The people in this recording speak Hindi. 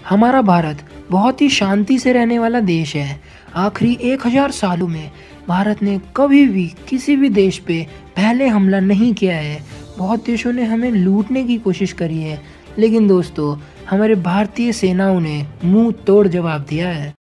हमारा भारत बहुत ही शांति से रहने वाला देश है। आखिरी 1000 सालों में भारत ने कभी भी किसी भी देश पे पहले हमला नहीं किया है। बहुत देशों ने हमें लूटने की कोशिश करी है, लेकिन दोस्तों हमारे भारतीय सेनाओं ने मुंह तोड़ जवाब दिया है।